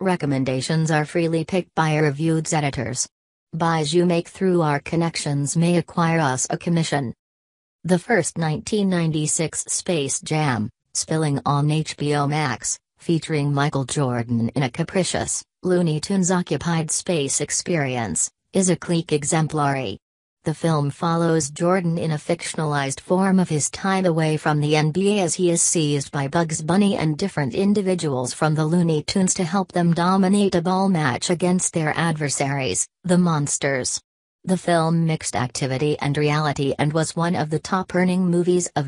Recommendations are freely picked by our review's editors. Buys you make through our connections may acquire us a commission. The first 1996 Space Jam, spilling on HBO Max, featuring Michael Jordan in a capricious, Looney Tunes-occupied space experience, is a clique exemplary. The film follows Jordan in a fictionalized form of his time away from the NBA as he is seized by Bugs Bunny and different individuals from the Looney Tunes to help them dominate a ball match against their adversaries, the Monsters. The film mixed activity and reality and was one of the top-earning movies of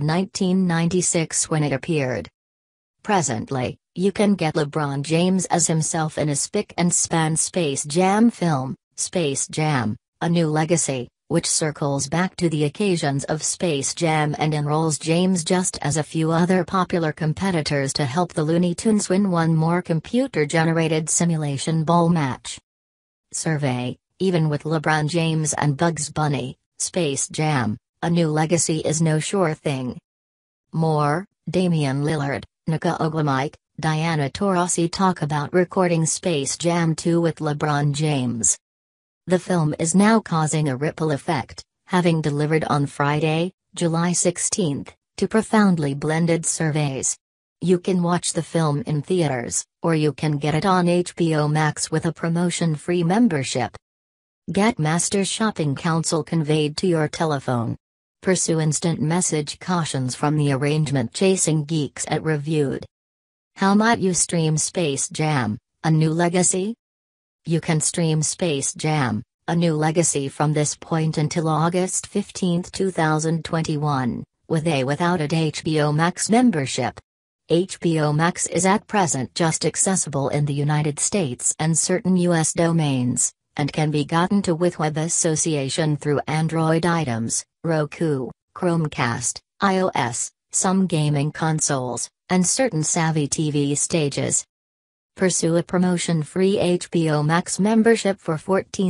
1996 when it appeared. Presently, you can get LeBron James as himself in a spick-and-span Space Jam film, Space Jam: A New Legacy, which circles back to the occasions of Space Jam and enrolls James just as a few other popular competitors to help the Looney Tunes win one more computer-generated simulation ball match. Survey: even with LeBron James and Bugs Bunny, Space Jam: A New Legacy is no sure thing. More, Damian Lillard, Nika Oglamike, Diana Taurasi talk about recording Space Jam 2 with LeBron James. The film is now causing a ripple effect, having delivered on Friday, July 16, to profoundly blended surveys. You can watch the film in theaters, or you can get it on HBO Max with a promotion-free membership. Get Master Shopping Counsel conveyed to your telephone. Pursue instant message cautions from the arrangement-chasing geeks at Reviewed. How might you stream Space Jam: A New Legacy? You can stream Space Jam: A New Legacy from this point until August 15, 2021, with a without a HBO Max membership. HBO Max is at present just accessible in the United States and certain U.S. domains, and can be gotten to with web association through Android items, Roku, Chromecast, iOS, some gaming consoles, and certain Savvy TV stages. Pursue a promotion-free HBO Max membership for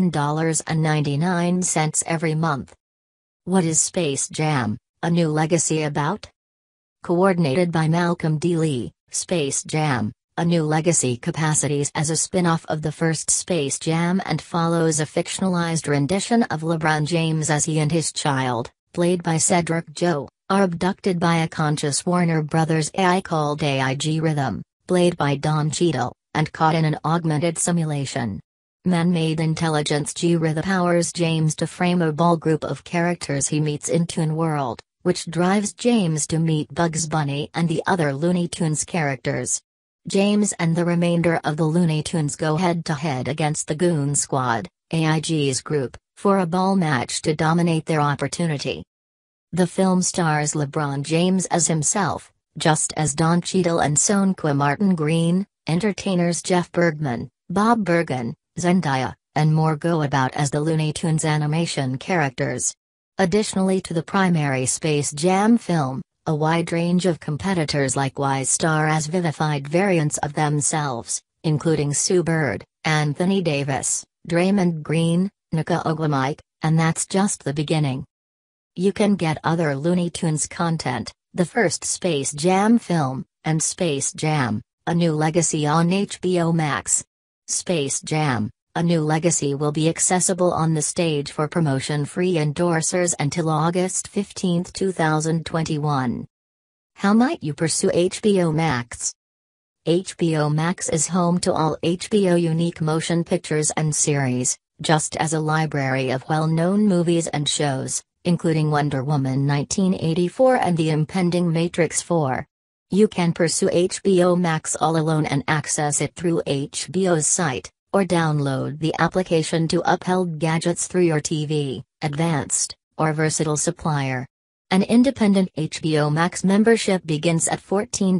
$14.99 every month. What is Space Jam: A New Legacy about? Coordinated by Malcolm D. Lee, Space Jam: A New Legacy capacities as a spin-off of the first Space Jam and follows a fictionalized rendition of LeBron James as he and his child, played by Cedric Joe, are abducted by a conscious Warner Brothers AI called AIG Rhythm, played by Don Cheadle, and caught in an augmented simulation. Man-made intelligence G Rhythm powers James to frame a ball group of characters he meets in Toon World, which drives James to meet Bugs Bunny and the other Looney Tunes characters. James and the remainder of the Looney Tunes go head-to-head against the Goon Squad, AIG's group, for a ball match to dominate their opportunity. The film stars LeBron James as himself, just as Don Cheadle and Sonequa Martin Green, entertainers Jeff Bergman, Bob Bergen, Zendaya, and more go about as the Looney Tunes animation characters. Additionally to the primary Space Jam film, a wide range of competitors likewise star as vivified variants of themselves, including Sue Bird, Anthony Davis, Draymond Green, Nika Oglamike, and that's just the beginning. You can get other Looney Tunes content, the first Space Jam film, and Space Jam: A New Legacy on HBO Max. Space Jam: A New Legacy will be accessible on the stage for promotion-free endorsers until August 15, 2021. How might you pursue HBO Max? HBO Max is home to all HBO unique motion pictures and series, just as a library of well-known movies and shows, including Wonder Woman 1984 and the impending Matrix 4. You can pursue HBO Max all alone and access it through HBO's site, or download the application to Upheld Gadgets through your TV, advanced, or versatile supplier. An independent HBO Max membership begins at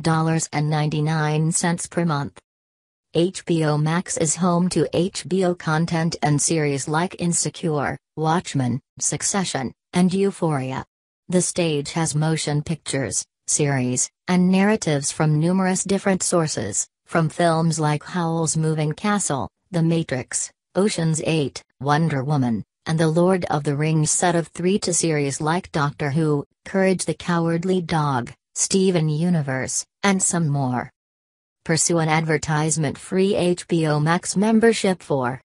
$14.99 per month. HBO Max is home to HBO content and series like Insecure, Watchmen, Succession, and Euphoria. The stage has motion pictures, series, and narratives from numerous different sources, from films like Howl's Moving Castle, The Matrix, Ocean's 8, Wonder Woman, and the Lord of the Rings set of 3 to series like Doctor Who, Courage the Cowardly Dog, Steven Universe, and some more. Pursue an advertisement-free HBO Max membership for